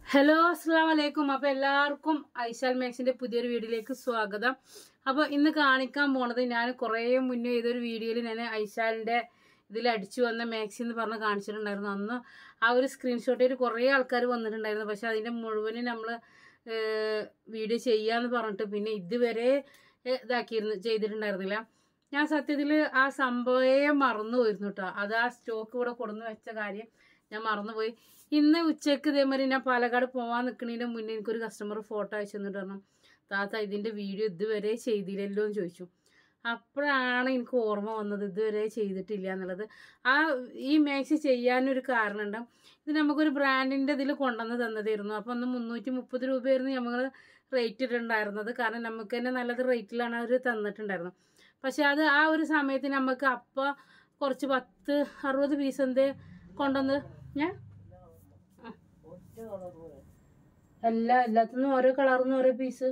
Hello അസ്സലാമു അലൈക്കും. അപ്പോൾ എല്ലാവർക്കും ഐശാൽ മാക്സിന്റെ പുതിയൊരു വീഡിയോയിലേക്ക് സ്വാഗതം. അപ്പോൾ ഇന്ന് കാണിക്കാൻ പോണത് ഞാൻ കുറേ മുന്നേ ഇതൊരു വീഡിയോയിൽ ഞാൻ ഐശാലിന്റെ ഇതിൽ അടിച്ചു വന്ന മാക്സി എന്ന് പറഞ്ഞ് കാണിച്ചിട്ടുണ്ടായിരുന്നു. അന്ന് ആ ഒരു സ്ക്രീൻഷോട്ടിൽ കുറേ ആൾക്കാർ വന്നിട്ടുണ്ടായിരുന്നു. പക്ഷെ അതിന്റെ മുഴുവനും നമ്മൾ വീഡിയോ ചെയ്യാന്ന് പറഞ്ഞിട്ട് പിന്നെ ഇതുവരെ ചെയ്തിട്ടുണ്ടായിരുന്നില്ല. ഞാൻ സത്യത്തിൽ ആ സംഭവം മറന്നു പോയിരുന്നു കേട്ടോ. അത് ആ സ്റ്റോക്ക് ഇവിടെ കൊടുന്ന് വെച്ച കാര്യം ഞാൻ മറന്നുപോയി. ഇന്ന് ഉച്ചയ്ക്ക് ഇതേമാതിരി ഞാൻ പാലക്കാട് പോകാൻ നിൽക്കുന്നതിൻ്റെ മുന്നേ എനിക്കൊരു കസ്റ്റമർ ഫോട്ടോ അയച്ചു തന്നിട്ട് പറഞ്ഞു, താത്ത ഇതിൻ്റെ വീഡിയോ ഇതുവരെ ചെയ്തില്ലല്ലോ എന്ന് ചോദിച്ചു. അപ്പോഴാണ് എനിക്ക് ഓർമ്മ വന്നത് ഇതുവരെ ചെയ്തിട്ടില്ല എന്നുള്ളത്. ഈ മാക്സി ചെയ്യാനൊരു കാരണമുണ്ട്. ഇത് നമുക്കൊരു ബ്രാൻഡിൻ്റെ ഇതിൽ കൊണ്ടുവന്ന് തന്നതായിരുന്നു. അപ്പോൾ ഒന്ന് 330 രൂപയായിരുന്നു നമ്മൾ റേറ്റ് ഇട്ടുണ്ടായിരുന്നത്. കാരണം നമുക്ക് തന്നെ നല്ലത് റേറ്റിലാണ് അവർ തന്നിട്ടുണ്ടായിരുന്നത്. പക്ഷെ അത് ആ ഒരു സമയത്ത് നമുക്ക് അപ്പം കുറച്ച് 60 പീസ് എന്തേ കൊണ്ടുവന്ന് ഞാൻ എല്ലാത്തിനും ഓരോ കളറിനും ഓരോ പീസ്.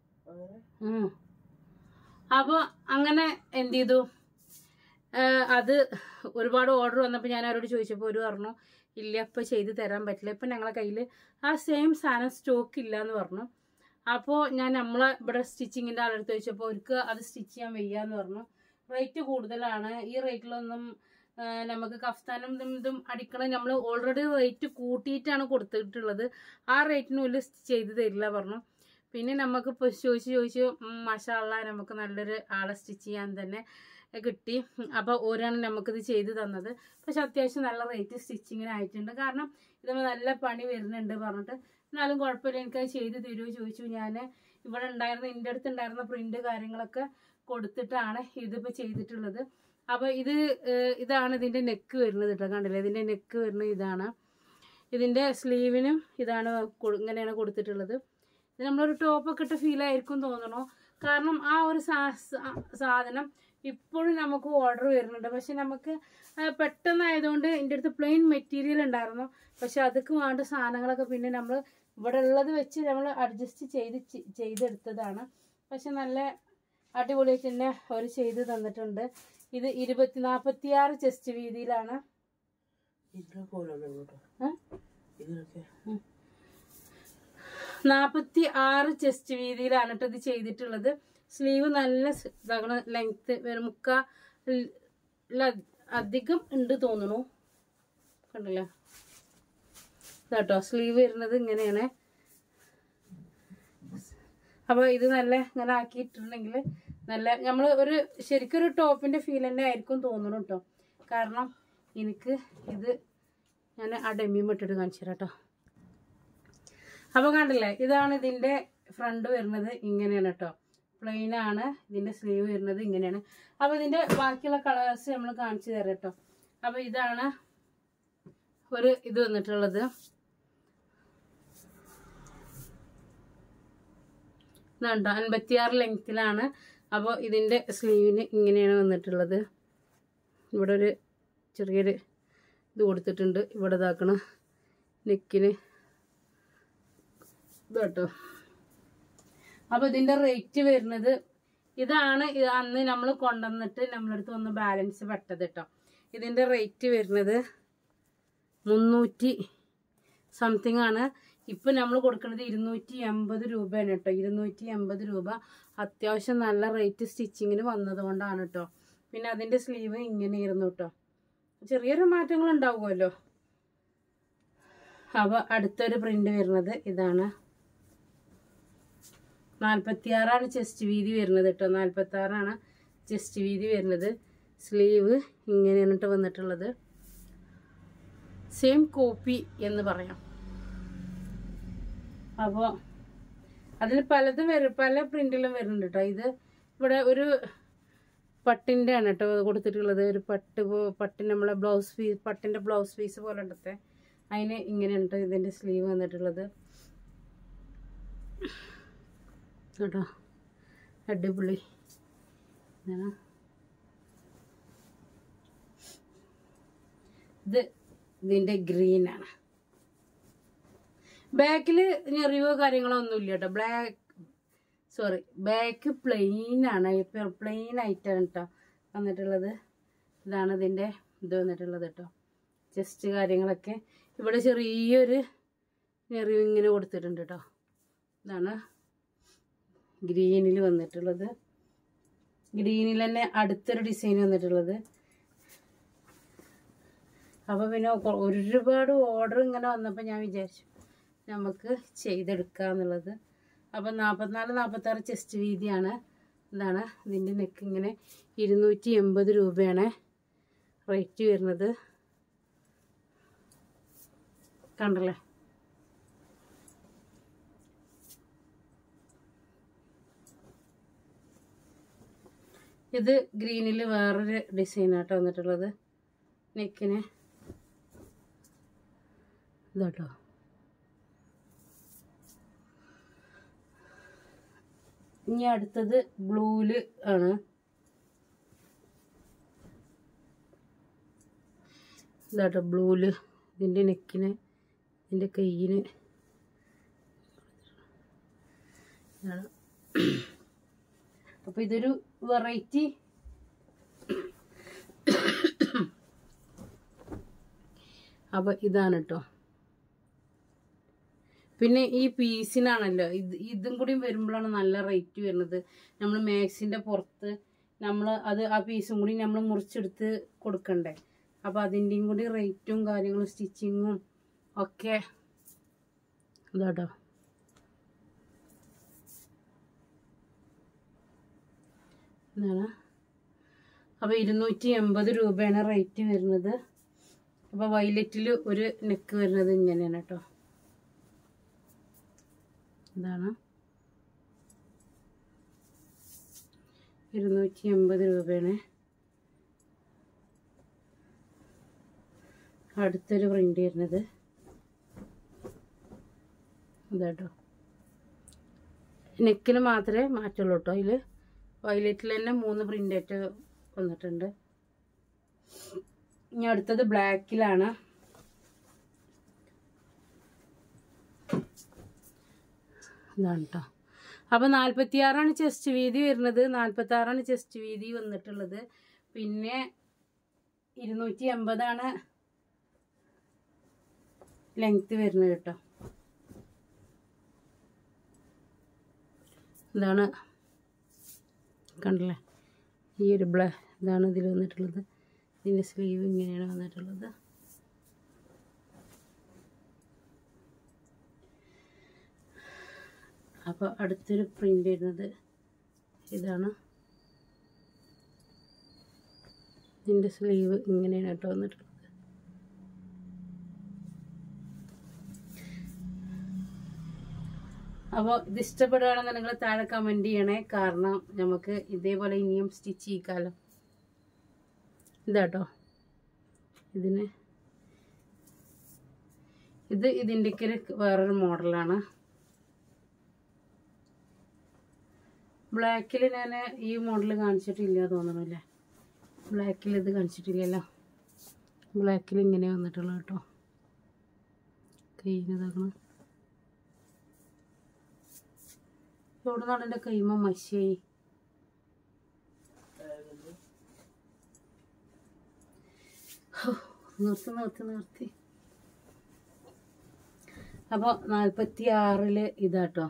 അപ്പോൾ അങ്ങനെ എന്ത് ചെയ്തു, അത് ഒരുപാട് ഓർഡർ വന്നപ്പോൾ ഞാൻ അവരോട് ചോദിച്ചപ്പോൾ ഒരു പറഞ്ഞു ഇല്ല ഇപ്പം ചെയ്ത് തരാൻ പറ്റില്ല, ഇപ്പം ഞങ്ങളെ കയ്യിൽ ആ സെയിം സാധനം സ്റ്റോക്ക് ഇല്ല എന്ന് പറഞ്ഞു. അപ്പോൾ ഞാൻ നമ്മളെ ഇവിടെ സ്റ്റിച്ചിങ്ങിൻ്റെ ആളെടുത്ത് ചോദിച്ചപ്പോൾ അവർക്ക് അത് സ്റ്റിച്ച് ചെയ്യാൻ വയ്യാന്ന് പറഞ്ഞു. റേറ്റ് കൂടുതലാണ്. ഈ റേറ്റിലൊന്നും നമുക്ക് കഫ്താനും ഇതും അടിക്കണം. നമ്മൾ ഓൾറെഡി റേറ്റ് കൂട്ടിയിട്ടാണ് കൊടുത്തിട്ടുള്ളത്. ആ റേറ്റിന് ഒരു ചെയ്ത് തരില്ല പറഞ്ഞു. പിന്നെ നമുക്ക് ഇപ്പോൾ ചോദിച്ച് മാഷാ അല്ലാഹ് നമുക്ക് നല്ലൊരു ആളെ സ്റ്റിച്ച് ചെയ്യാൻ തന്നെ കിട്ടി. അപ്പോൾ ഓരാണ് നമുക്കിത് ചെയ്ത് തന്നത്. പക്ഷെ അത്യാവശ്യം നല്ല റേറ്റ് സ്റ്റിച്ചിങ്ങിനായിട്ടുണ്ട്. കാരണം ഇത് നല്ല പണി വരുന്നുണ്ട് പറഞ്ഞിട്ട്. എന്നാലും കുഴപ്പമില്ല, എനിക്കത് ചെയ്ത് തരുമോ ചോദിച്ചു. ഞാൻ ഇവിടെ ഉണ്ടായിരുന്ന എൻ്റെ അടുത്ത് ഉണ്ടായിരുന്ന പ്രിന്റ് കാര്യങ്ങളൊക്കെ കൊടുത്തിട്ടാണ് ഇതിപ്പോൾ ചെയ്തിട്ടുള്ളത്. അപ്പോൾ ഇതാണ് ഇതിൻ്റെ നെക്ക് വരുന്നത് കേട്ടോ. കണ്ടില്ലേ, ഇതിൻ്റെ നെക്ക് വരുന്നത് ഇതാണ്. ഇതിൻ്റെ സ്ലീവിനും ഇതാണ് ഇങ്ങനെയാണ് കൊടുത്തിട്ടുള്ളത്. ഇത് നമ്മളൊരു ടോപ്പൊക്കെ ഇട്ട ഫീലായിരിക്കും തോന്നണോ. കാരണം ആ ഒരു സാധനം ഇപ്പോഴും നമുക്ക് ഓർഡർ വരുന്നുണ്ട്. പക്ഷെ നമുക്ക് പെട്ടെന്നായതുകൊണ്ട് എൻ്റെ അടുത്ത് പ്ലെയിൻ മെറ്റീരിയൽ ഉണ്ടായിരുന്നു. പക്ഷെ അതൊക്കെ വേണ്ട സാധനങ്ങളൊക്കെ പിന്നെ നമ്മൾ ഇവിടെ ഉള്ളത് വെച്ച് നമ്മൾ അഡ്ജസ്റ്റ് ചെയ്തെടുത്തതാണ്. പക്ഷെ നല്ല അടിപൊളിയായിട്ട് തന്നെ അവർ ചെയ്ത് തന്നിട്ടുണ്ട്. ഇത് 46 ചെസ്റ്റ് വീതിയിലാണ്. 46 ചെസ്റ്റ് വീതിയിലാണ് കേട്ടോ ഇത് ചെയ്തിട്ടുള്ളത്. സ്ലീവ് നല്ല ലെങ്ത് അധികം ഉണ്ട് തോന്നുന്നു. കണ്ടില്ല ഇതാട്ടോ സ്ലീവ് വരുന്നത് ഇങ്ങനെയാണ്. അപ്പോൾ ഇത് നല്ല ഇങ്ങനെ ആക്കിയിട്ടുണ്ടെങ്കിൽ നല്ല നമ്മൾ ഒരു ശരിക്കൊരു ടോപ്പിൻ്റെ ഫീൽ തന്നെ ആയിരിക്കും തോന്നണം കേട്ടോ. കാരണം എനിക്ക് ഇത് ഞാൻ ആ ഡെമ്മിയും ഇട്ടിട്ട് കാണിച്ചു തരാം കേട്ടോ. അപ്പോൾ കണ്ടില്ലേ, ഇതാണ് ഇതിൻ്റെ ഫ്രണ്ട് വരുന്നത്. ഇങ്ങനെയാണ് കേട്ടോ, പ്ലെയിൻ ആണ്. ഇതിൻ്റെ സ്ലീവ് വരുന്നത് ഇങ്ങനെയാണ്. അപ്പോൾ ഇതിൻ്റെ ബാക്കിയുള്ള കളേഴ്സ് നമ്മൾ കാണിച്ചു തരാം കേട്ടോ. അപ്പോൾ ഇതാണ് ഒരു ഇത് വന്നിട്ടുള്ളത്. ഇതുണ്ടോ 56 ലെങ്ത്തിലാണ്. അപ്പോൾ ഇതിൻ്റെ സ്ലീവിന് ഇങ്ങനെയാണ് വന്നിട്ടുള്ളത്. ഇവിടെ ഒരു ചെറിയൊരു ഇത് കൊടുത്തിട്ടുണ്ട്. ഇവിടെ ഇതാക്കണ നെക്കിന് ഇതാട്ടോ. അപ്പോൾ ഇതിൻ്റെ റേറ്റ് വരുന്നത് ഇതാണ്. അന്ന് നമ്മൾ കൊണ്ടുവന്നിട്ട് നമ്മളടുത്ത് ഒന്ന് ബാലൻസ് പെട്ടത് കേട്ടോ. ഇതിൻ്റെ റേറ്റ് വരുന്നത് 300 സംതിങ് ആണ്. ഇപ്പം നമ്മൾ കൊടുക്കുന്നത് 280 രൂപയാണ് കേട്ടോ. 280 രൂപ. അത്യാവശ്യം നല്ല റേറ്റ് സ്റ്റിച്ചിങ്ങിന് വന്നതുകൊണ്ടാണ് കേട്ടോ. പിന്നെ അതിൻ്റെ സ്ലീവ് ഇങ്ങനെയായിരുന്നു കേട്ടോ. ചെറിയൊരു മാറ്റങ്ങൾ ഉണ്ടാവുമല്ലോ. അപ്പോൾ അടുത്തൊരു പ്രിന്റ് വരുന്നത് ഇതാണ്. 46 ചെസ്റ്റ് വീതി വരുന്നത് കേട്ടോ. 46 ചെസ്റ്റ് വീതി വരുന്നത്. സ്ലീവ് ഇങ്ങനെയാണ് കേട്ടോ വന്നിട്ടുള്ളത്. സെയിം കോപ്പി എന്ന് പറയാം. അപ്പോൾ അതിൽ പലതും പല പ്രിന്റിലും വരുന്നുണ്ട് കേട്ടോ. ഇത് ഇവിടെ ഒരു പട്ടിൻ്റെ ആണ് കേട്ടോ കൊടുത്തിട്ടുള്ളത്. ഒരു പട്ട് നമ്മളെ പട്ടിൻ്റെ ബ്ലൗസ് പീസ് പോലെ ഉണ്ടത്തെ അതിന് ഇങ്ങനെയാണ് കേട്ടോ ഇതിൻ്റെ സ്ലീവ് വന്നിട്ടുള്ളത് കേട്ടോ. അടിപൊളി. ഇതിൻ്റെ ഗ്രീനാണ്. ബാക്കിൽ ഞെറിവോ കാര്യങ്ങളോ ഒന്നുമില്ല കേട്ടോ. ബാക്ക് പ്ലെയിൻ ആണ്. പ്ലെയിൻ ആയിട്ടാണ് കേട്ടോ വന്നിട്ടുള്ളത്. ഇതാണ് ഇതിൻ്റെ ഇത് വന്നിട്ടുള്ളത് കേട്ടോ. ചെസ്റ്റ് കാര്യങ്ങളൊക്കെ ഇവിടെ ചെറിയൊരു നെറിവ് ഇങ്ങനെ കൊടുത്തിട്ടുണ്ട് കേട്ടോ. ഇതാണ് ഗ്രീനിൽ വന്നിട്ടുള്ളത്. ഗ്രീനിൽ തന്നെ അടുത്തൊരു ഡിസൈൻ വന്നിട്ടുള്ളത്. അപ്പോൾ പിന്നെ ഒരുപാട് ഓർഡർ ഇങ്ങനെ വന്നപ്പോൾ ഞാൻ വിചാരിച്ചു നമുക്ക് ചെയ്തെടുക്കാന്നുള്ളത്. അപ്പോൾ 44-46 ചെസ്റ്റ് വീതിയാണ്. ഇതാണ് ഇതിൻ്റെ നെക്ക്. ഇങ്ങനെ 280 രൂപയാണ് റേറ്റ് വരുന്നത്. കണ്ടല്ലേ? ഇത് ഗ്രീനിൽ വേറൊരു ഡിസൈനാട്ടോ വന്നിട്ടുള്ളത്. നെക്കിന് ഇതാട്ടോ. ഇനി അടുത്തത് ബ്ലൂല് ആണ്. ഇതാട്ടോ ബ്ലൂല്. ഇതിൻ്റെ നെക്കിന്, ഇതിൻ്റെ കയ്യിന് ഇതാണ്. അപ്പോൾ ഇതൊരു വെറൈറ്റി അപ്പോൾ ഇതാണ് കേട്ടോ. പിന്നെ ഈ പീസിനാണല്ലോ ഇതും കൂടി വരുമ്പോഴാണ് നല്ല റേറ്റ് വരുന്നത്. നമ്മൾ മാക്സിൻ്റെ പുറത്ത് അത് ആ പീസും കൂടി നമ്മൾ മുറിച്ചെടുത്ത് കൊടുക്കണ്ടേ. അപ്പോൾ അതിൻ്റെയും കൂടി റേറ്റും കാര്യങ്ങളും സ്റ്റിച്ചിങ്ങും ഒക്കെ ഇതാട്ടോ. ഇതാണ്. അപ്പോൾ 280 രൂപയാണ് റേറ്റ് വരുന്നത്. അപ്പോൾ വൈലറ്റിൽ ഒരു നെക്ക് വരുന്നത് ഇങ്ങനെയാണ് കേട്ടോ. ഇതാണ് 280 രൂപയാണ്. അടുത്തൊരു പ്രിൻ്റ് വരുന്നത് ഇതാട്ടോ. നെക്കിന് മാത്രമേ മാറ്റുള്ളൂ കേട്ടോ. അതിൽ വയലറ്റിൽ തന്നെ 3 പ്രിൻ്റായിട്ട് വന്നിട്ടുണ്ട്. ഇനി അടുത്തത് ബ്ലാക്കിലാണ്. ഇതാണ് കേട്ടോ. അപ്പോൾ 46 ചെസ്റ്റ് വീതി വരുന്നത്. 46 ചെസ്റ്റ് വീതി വന്നിട്ടുള്ളത്. പിന്നെ 280 ലെങ്ത് വരുന്നത് കേട്ടോ. ഇതാണ് കണ്ടല്ലേ? ഈ ഒരു ഇതാണ് ഇതിൽ വന്നിട്ടുള്ളത്. ഇതിൻ്റെ സ്ലീവ് ഇങ്ങനെയാണ് വന്നിട്ടുള്ളത്. അപ്പോൾ അടുത്തൊരു പ്രിൻ്റ് വരുന്നത് ഇതാണ്. ഇതിൻ്റെ സ്ലീവ് ഇങ്ങനെയാണ് കേട്ടോ വന്നിട്ടുള്ളത്. അപ്പോൾ ഇത് ഇഷ്ടപ്പെടുകയാണെങ്കിൽ നിങ്ങൾ താഴെ കമൻറ്റ് ചെയ്യണേ. കാരണം നമുക്ക് ഇതേപോലെ ഇനിയും സ്റ്റിച്ച് ചെയ്യിക്കാമല്ലോ. ഇതാട്ടോ ഇതിൻ്റെയൊക്കെ വേറൊരു മോഡലാണ്. ബ്ലാക്കിൽ ഞാൻ ഈ മോഡൽ കാണിച്ചിട്ടില്ല തോന്നണല്ലേ. ബ്ലാക്കിൽ ഇത് കാണിച്ചിട്ടില്ലല്ലോ. ബ്ലാക്കിൽ ഇങ്ങനെ വന്നിട്ടുള്ള കേട്ടോ. കയ്യിനതാക്കണം. എവിടെ നിന്നാണ് എൻ്റെ കൈമ മശിയായി. നിർത്തി. അപ്പോൾ 46 ഇതാട്ടോ.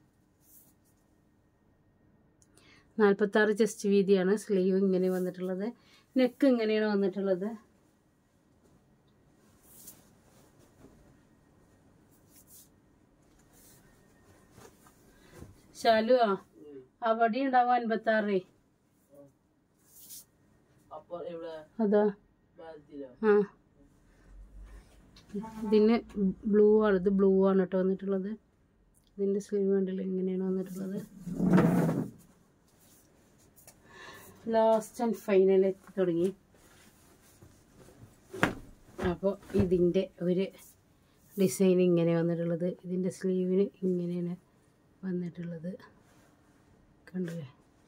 46 ചെസ്റ്റ് വീതിയാണ്. സ്ലീവ് ഇങ്ങനെ വന്നിട്ടുള്ളത്. നെക്ക് ഇങ്ങനെയാണ് വന്നിട്ടുള്ളത്. ശാലു അവിടെ ഉണ്ടാവും 56. അതാ ഇതിന് ബ്ലൂ ആണ്. ഇത് ബ്ലൂ ആണ് കേട്ടോ വന്നിട്ടുള്ളത്. ഇതിൻ്റെ സ്ലീവ് കണ്ടില്ല ഇങ്ങനെയാണ് വന്നിട്ടുള്ളത്. ലാസ്റ്റ് ആൻഡ് ഫൈനൽ എത്തി തുടങ്ങി. അപ്പോൾ ഇതിൻ്റെ ഒരു ഡിസൈൻ ഇങ്ങനെ വന്നിട്ടുള്ളത്. ഇതിൻ്റെ സ്ലീവിന് ഇങ്ങനെയാണ് വന്നിട്ടുള്ളത്. കണ്ടില്ലേ?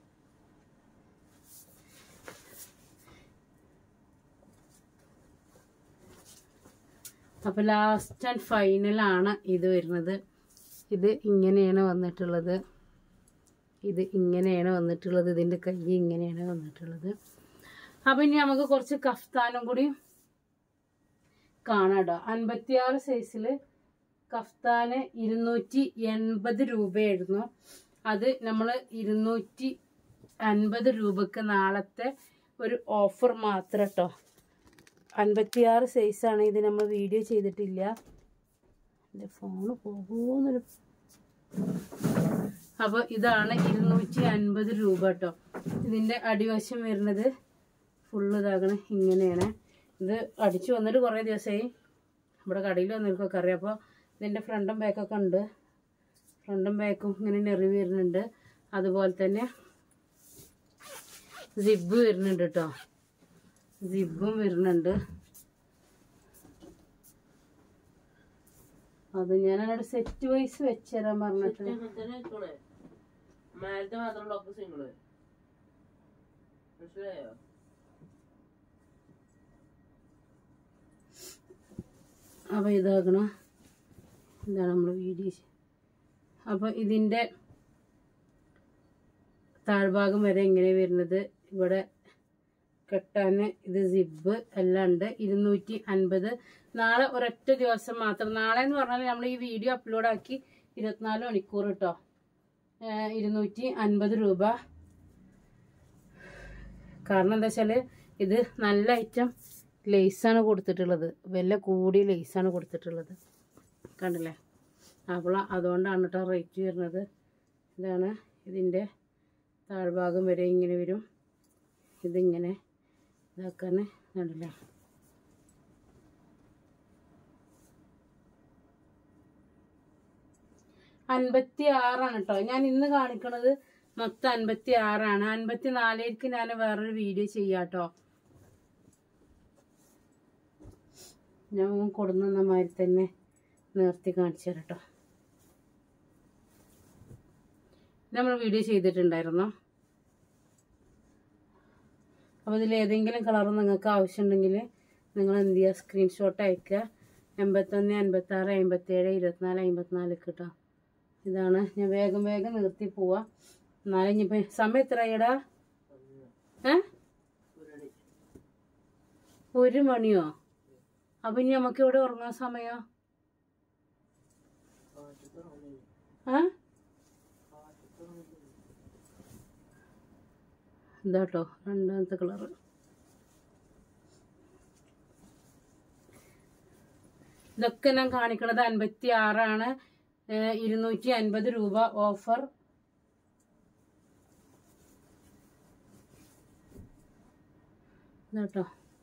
അപ്പോൾ ലാസ്റ്റ് ആൻഡ് ഫൈനലാണ് ഇത് വരുന്നത്. ഇത് ഇങ്ങനെയാണ് വന്നിട്ടുള്ളത്. ഇതിൻ്റെ കൈ ഇങ്ങനെയാണ് വന്നിട്ടുള്ളത്. അപ്പം ഇനി നമുക്ക് കുറച്ച് കഫ്താനും കൂടി കാണാം കേട്ടോ. 56 സൈസിൽ കഫ്താന് 280 രൂപയായിരുന്നു. അത് നമ്മൾ 250 രൂപക്ക് നാളത്തെ ഒരു ഓഫർ മാത്രം കേട്ടോ. 56 സൈസാണ്. ഇത് നമ്മൾ വീഡിയോ ചെയ്തിട്ടില്ല. എൻ്റെ ഫോണ് പോകുന്നൊരു. അപ്പോൾ ഇതാണ് 250 രൂപ കേട്ടോ. ഇതിൻ്റെ അടിവശം വരുന്നത് ഫുള്ള് ഇതാകണം ഇങ്ങനെയാണ്. ഇത് അടിച്ചു വന്നിട്ട് കുറേ ദിവസമായി. ഇവിടെ കടയിൽ വന്നവർക്കൊക്കെ അറിയാം. അപ്പോൾ ഇതിൻ്റെ ഫ്രണ്ടും ബാക്കൊക്കെ ഉണ്ട്. ഫ്രണ്ടും ബാക്കും ഇങ്ങനെ നെറിവ് വരുന്നുണ്ട്. അതുപോലെ തന്നെ സിബ് വരുന്നുണ്ട് കേട്ടോ. സിബും വരുന്നുണ്ട്. അത് ഞാൻ അവിടെ സെറ്റ് വൈസ് വെച്ചുതരാൻ പറഞ്ഞിട്ട് അപ്പോൾ ഇതാകണം. ഇതാണ് നമ്മൾ വീഡിയോ. അപ്പോൾ ഇതിൻ്റെ താഴ്ഭാഗം വരെ ഇങ്ങനെ വരുന്നത്. ഇവിടെ കെട്ടാൻ ഇത് സിബ് എല്ലാം ഉണ്ട്. 250. നാളെ ഒരൊറ്റ ദിവസം മാത്രം. നാളെ എന്ന് പറഞ്ഞാൽ നമ്മൾ ഈ വീഡിയോ അപ്ലോഡ് ആക്കി 24 മണിക്കൂർ കേട്ടോ. 250 രൂപ. കാരണം എന്താ വെച്ചാൽ ഇത് നല്ല ഐറ്റം ലേസാണ് കൊടുത്തിട്ടുള്ളത്. വില കൂടിയ ലേസാണ് കൊടുത്തിട്ടുള്ളത്. കണ്ടില്ലേ? അപ്പോൾ അതുകൊണ്ടാണ് കേട്ടോ റേറ്റ് വരുന്നത്. ഇതാണ് ഇതിൻ്റെ താഴ്ഭാഗം വരെ ഇങ്ങനെ വരും. ഇതിങ്ങനെ ഇതാക്കാൻ കണ്ടില്ലേ? $56 കേട്ടോ. ഞാൻ ഇന്ന് കാണിക്കണത് മൊത്തം $56. 54ക്ക് ഞാൻ വേറൊരു വീഡിയോ ചെയ്യാട്ടോ. ഞാൻ കൊടുന്ന മാതിരി തന്നെ നേർത്തി കാണിച്ചു തരാം കേട്ടോ. നമ്മൾ വീഡിയോ ചെയ്തിട്ടുണ്ടായിരുന്നു. അപ്പോൾ ഇതിൽ ഏതെങ്കിലും കളർ നിങ്ങൾക്ക് ആവശ്യമുണ്ടെങ്കിൽ നിങ്ങൾ എന്ത് ചെയ്യുക, സ്ക്രീൻഷോട്ട് അയക്കുക. 81 56 57 24 54 കേട്ടോ. ഇതാണ്. ഞാൻ വേഗം നിർത്തി പോവാ. എന്നാലും ഇനിയിപ്പോൾ സമയം എത്രയാടാ? 1 മണിയോ? അപ്പം ഇനി നമുക്ക് ഇവിടെ ഉറങ്ങാൻ സമയം ഇതാട്ടോ. രണ്ടാമത്തെ കളറ്. ഇതൊക്കെ ഞാൻ കാണിക്കണത് 56. 250 രൂപ ഓഫർ. ഇതാട്ടോ.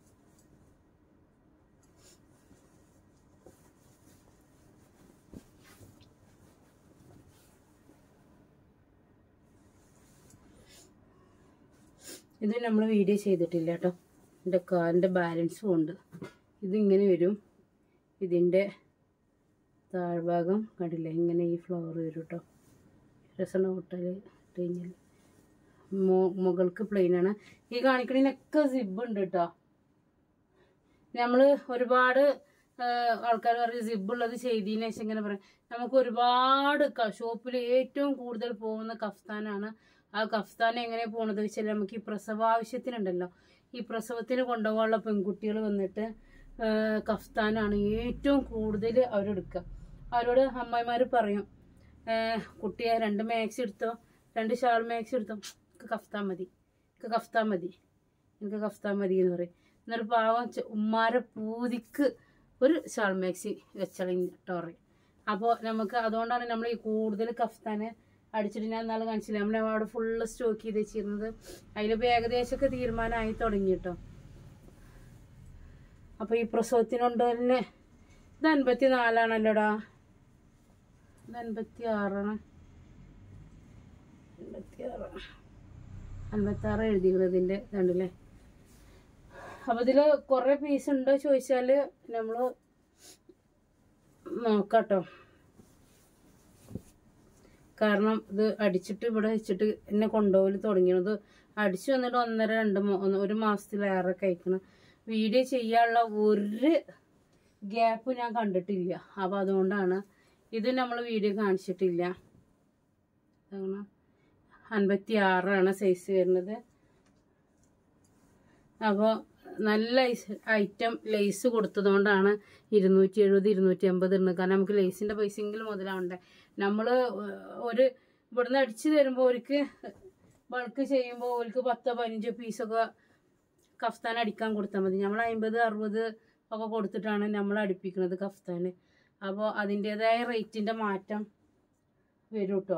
ഇത് നമ്മൾ വീഡിയോ ചെയ്തിട്ടില്ല കേട്ടോ. എൻ്റെ കാറിൻ്റെ ബാലൻസും ഉണ്ട്. ഇതിങ്ങനെ വരും. ഇതിൻ്റെ താഴ്ഭാഗം കണ്ടില്ലേ? ഇങ്ങനെ ഈ ഫ്ലവർ വരും കേട്ടോ. രസന ഹോട്ടൽ ഇട്ട് കഴിഞ്ഞാൽ മുകൾക്ക് പ്ലെയിനാണ്. ഈ കാണിക്കണതിനൊക്കെ സിബ് ഉണ്ട് കേട്ടോ. നമ്മൾ ഒരുപാട് ആൾക്കാർ പറയും സിബുള്ളത് ചെയ്തതിന് ശേഷം ഇങ്ങനെ പറയും. നമുക്ക് ഒരുപാട് ഷോപ്പിൽ ഏറ്റവും കൂടുതൽ പോകുന്ന കഫ്താനാണ്. ആ കഫ്താൻ എങ്ങനെ പോണത് വെച്ചാൽ നമുക്ക് ഈ പ്രസവാവശ്യത്തിനുണ്ടല്ലോ, ഈ പ്രസവത്തിന് കൊണ്ടുപോകാനുള്ള പെൺകുട്ടികൾ വന്നിട്ട് കഫ്താനാണ് ഏറ്റവും കൂടുതൽ അവരെടുക്കുക. അവരോട് അമ്മമാർ പറയും, കുട്ടിയെ 2 മാക്സി എടുത്തോ, 2 ഷാൾ മാക്സി എടുത്തോ, എനിക്ക് കഫ്താൻ മതി, എനിക്ക് കഫ്താൻ മതി, എനിക്ക് കഫ്താൻ മതി എന്ന് പറയും. എന്നൊരു പാവം ഉമ്മാരെ പൂതിക്ക് ഒരു ഷാൾ മാക്സി വെച്ചളിട്ടോ പറയും. അപ്പോൾ നമുക്ക് അതുകൊണ്ടാണ് നമ്മൾ ഈ കൂടുതൽ കഫ്താന് അടിച്ചിട്ട് ഞാൻ നാളെ കാണിച്ചില്ല. നമ്മൾ അവിടെ ഫുള്ള് സ്റ്റോക്ക് ചെയ്ത് വെച്ചിരുന്നത്. അതിലിപ്പോൾ ഏകദേശമൊക്കെ തീരുമാനമായി തുടങ്ങി കേട്ടോ. അപ്പോൾ ഈ പ്രസവത്തിനുണ്ട് തന്നെ. ഇത് 54ആണല്ലോടാ. ഇത് 56. 56 എഴുതിയത് ഇതിൻ്റെ ഇതുണ്ടല്ലേ. അപ്പോൾ ഇതിൽ കുറേ പീസ് ഉണ്ടോ ചോദിച്ചാൽ നമ്മൾ നോക്കാട്ടോ. കാരണം ഇത് അടിച്ചിട്ട് ഇവിടെ വെച്ചിട്ട് എന്നെ കൊണ്ടുപോകൽ തുടങ്ങിയത്. അടിച്ചു വന്നിട്ട് 1 മാസത്തിലേറെ കഴിക്കണം. വീഡിയോ ചെയ്യാനുള്ള ഒരു ഗ്യാപ്പ് ഞാൻ കണ്ടിട്ടില്ല. അപ്പോൾ അതുകൊണ്ടാണ് ഇത് നമ്മൾ വീഡിയോ കാണിച്ചിട്ടില്ല. 56 സൈസ് വരുന്നത്. അപ്പോൾ നല്ല ഐറ്റം ലേസ് കൊടുത്തതുകൊണ്ടാണ് 270 250 ഇടുന്നത്. കാരണം നമുക്ക് ലേസിൻ്റെ പൈസയെങ്കിലും മുതലാവണ്ടേ. നമ്മൾ ഒരു ഇവിടുന്ന് അടിച്ചു തരുമ്പോൾ അവർക്ക് ബൾക്ക് ചെയ്യുമ്പോൾ അവർക്ക് 10-15 പീസൊക്കെ കഫ്താൻ അടിക്കാൻ കൊടുത്താൽ മതി. നമ്മൾ 50-60 ഒക്കെ കൊടുത്തിട്ടാണ് നമ്മൾ അടുപ്പിക്കുന്നത് കഫ്താൻ. അപ്പോൾ അതിൻ്റേതായ റേറ്റിൻ്റെ മാറ്റം വരും കേട്ടോ.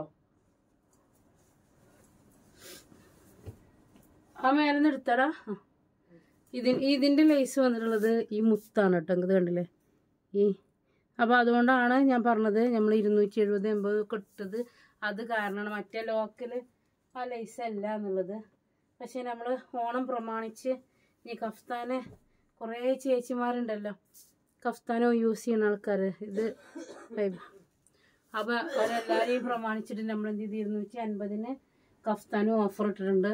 ആ മേലെ നിന്ന് എടുത്തടാ. ഇതിൻ്റെ ലേസ് വന്നിട്ടുള്ളത് ഈ മുത്താണ് കേട്ടോ. ഇത് കണ്ടില്ലേ ഈ. അപ്പോൾ അതുകൊണ്ടാണ് ഞാൻ പറഞ്ഞത് നമ്മൾ 270-80 ഒക്കെ ഇട്ടത്. അത് കാരണമാണ്. മറ്റേ ലോക്കൽ ആ ലേസ് അല്ല എന്നുള്ളത്. പക്ഷേ നമ്മൾ ഓണം പ്രമാണിച്ച് ഈ കഫ്താന് കുറേ ചേച്ചിമാരുണ്ടല്ലോ കഫ്താനോ യൂസ് ചെയ്യുന്ന ആൾക്കാർ. ഇത് അപ്പോൾ അവരെല്ലാവരെയും പ്രമാണിച്ചിട്ട് നമ്മൾ എന്ത് ചെയ്ത് 250-ന് കഫ്താനും ഓഫർ ഇട്ടിട്ടുണ്ട്.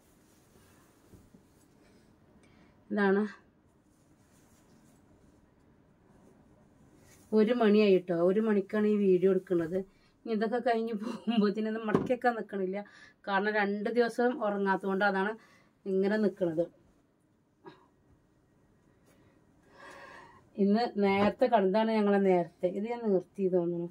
ഇതാണ് 1 മണിയായി കേട്ടോ. 1 മണിക്കാണ് ഈ വീഡിയോ എടുക്കുന്നത്. ഇതൊക്കെ കഴിഞ്ഞ് പോകുമ്പോഴത്തേനൊന്നും മടക്കിയൊക്കെ നിൽക്കണില്ല. കാരണം 2 ദിവസം ഉറങ്ങാത്തതുകൊണ്ട് അതാണ് ഇങ്ങനെ നിൽക്കുന്നത്. ഇന്ന് നേരത്തെ കണ്ടാണ് ഞങ്ങളെ നേരത്തെ. ഇത് ഞാൻ നിർത്തി തോന്നുന്നു.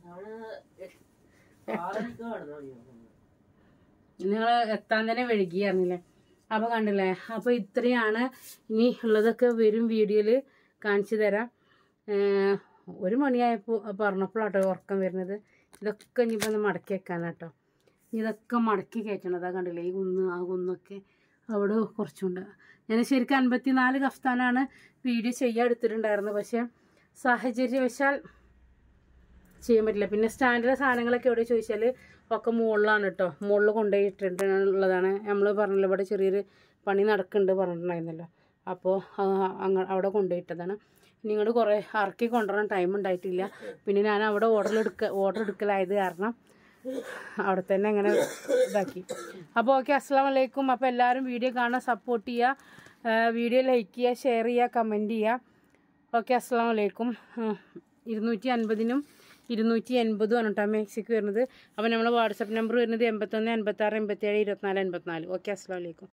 നിങ്ങൾ എത്താൻ തന്നെ വൈകിയായിരുന്നില്ലേ. അപ്പോൾ കണ്ടില്ലേ. അപ്പോൾ ഇത്രയാണ്. ഇനി ഉള്ളതൊക്കെ വരും വീഡിയോയിൽ കാണിച്ചു തരാം. 1 മണിയായപ്പോൾ പറഞ്ഞപ്പോഴാട്ടോ ഉറക്കം വരുന്നത്. ഇതൊക്കെ ഇനിയിപ്പോൾ ഒന്ന് മടക്കി വെക്കാനാട്ടോ. ഇതൊക്കെ മടക്കി കയറ്റണതാ കണ്ടില്ലേ. ഈ കുന്ന് ആ കുന്നൊക്കെ അവിടെ കുറച്ചുണ്ട്. ഞാൻ ശരിക്കും 54 കഫ്താനാണ് വീഡിയോ ചെയ്യാൻ എടുത്തിട്ടുണ്ടായിരുന്നത്. പക്ഷേ സാഹചര്യവശാൽ ചെയ്യാൻ പറ്റില്ല. പിന്നെ സ്റ്റാൻഡിലെ സാധനങ്ങളൊക്കെ എവിടെ ചോദിച്ചാൽ ഒക്കെ മുകളിലാണ് കേട്ടോ. മുകളിൽ കൊണ്ടുപോയിട്ടുള്ളതാണ്. നമ്മൾ പറഞ്ഞല്ലോ ഇവിടെ ചെറിയൊരു പണി നടക്കുന്നുണ്ട് പറഞ്ഞിട്ടുണ്ടായിരുന്നല്ലോ. അപ്പോൾ അവിടെ കൊണ്ടുപോയിട്ടതാണ്. നിങ്ങളുടെ കുറേ ഇറക്കി കൊണ്ടുവരാൻ ടൈം ഉണ്ടായിട്ടില്ല. പിന്നെ ഞാൻ അവിടെ ഓർഡർ എടുക്കലായത് കാരണം അവിടെ തന്നെ അങ്ങനെ ഇതാക്കി. അപ്പോൾ ഓക്കെ, അസ്സലാമു അലൈക്കും. അപ്പോൾ എല്ലാവരും വീഡിയോ കാണാൻ സപ്പോർട്ട് ചെയ്യുക. വീഡിയോ ലൈക്ക് ചെയ്യുക, ഷെയർ ചെയ്യുക, കമൻറ്റ് ചെയ്യുക. ഓക്കെ, അസ്സലാമു അലൈക്കും. 250-നും 280 ആണ് കേട്ടോ മാക്സിക്ക് വരുന്നത്. അപ്പോൾ നമ്മൾ വാട്സപ്പ് നമ്പർ വരുന്നത് 81 56 87 24 84. ഓക്കെ, അസ്സലാമു അലൈക്കും.